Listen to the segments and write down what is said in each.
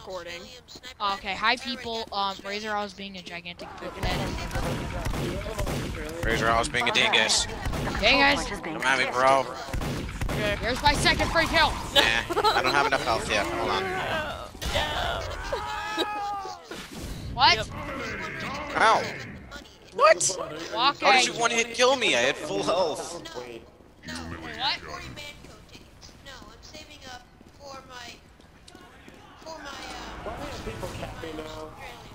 recording. Okay, hi people. Razor I was being a gigantic foothead. Razor, I was being a dingus. Hey guys, Come at me, bro. Okay. here's my second free kill. Nah, I don't have enough health yet. Hold on. What? Yep. Ow. What? Okay. How did you one-hit kill me? I had full health. Wait, what? No, I'm saving up for my Why are people capping now?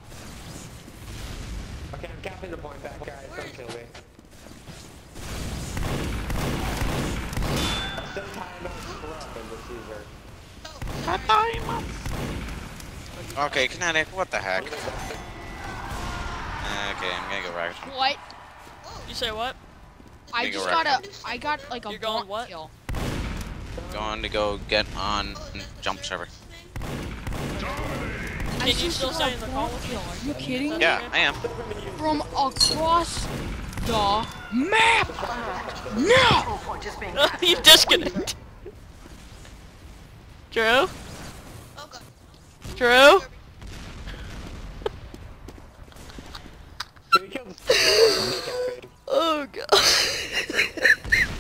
Okay, I'm capping the point back, guys. Don't kill me. I'm still tying up scrub in the Caesar. Okay, Kinetic, what the heck? Okay, I'm gonna go right. What? You say what? I Big just erect. got I got like a You're going blunt what? kill. Going to go get on jump server. Can you still stay in the call? Kill. Are you kidding me? Yeah, I am. From across the map. No. You disconnect. Drew? Oh god. Drew? Can we kill the capping? Oh god.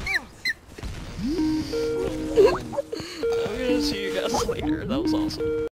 I'm gonna see you guys later. That was awesome.